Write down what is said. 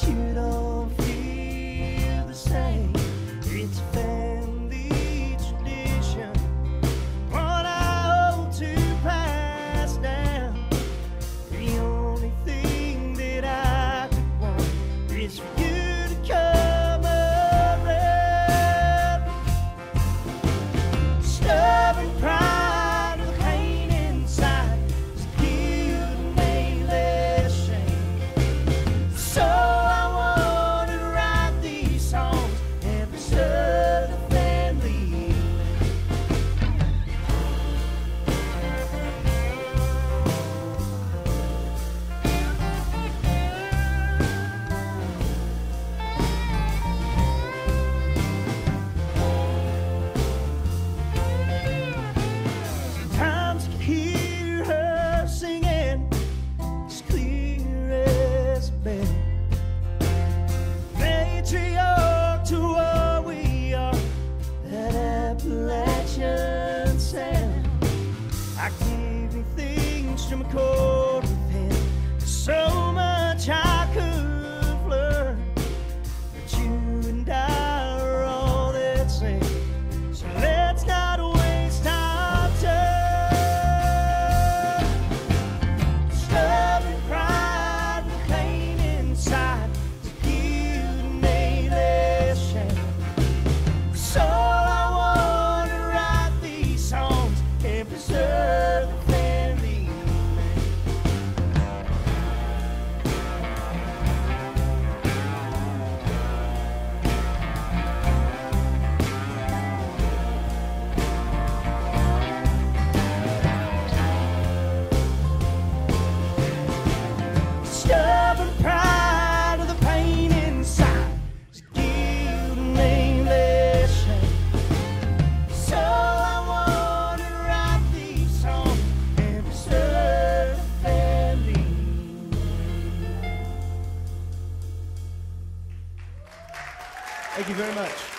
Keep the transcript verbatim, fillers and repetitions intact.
you don't feel the same. It's a family tradition, one I hope to pass down. The only thing that I could want is for you to come around. Stubborn pride of the pain inside is guilt and nameless shame. So I want to write these songs and preserve the family. Sometimes I can hear her singing as clear as a bell. Matriarch to what we are, that Appalachian sound. I gave me things to my chord with him, so much I could have learned, but you and I are all that same. So let's not waste our time. Stubborn pride and pain inside is guilt and nameless shame. So I want to write these songs and preserve the family. Stubborn pride of the pain inside is guilt and nameless shame. So I want to write these songs and preserve the family. Thank you very much.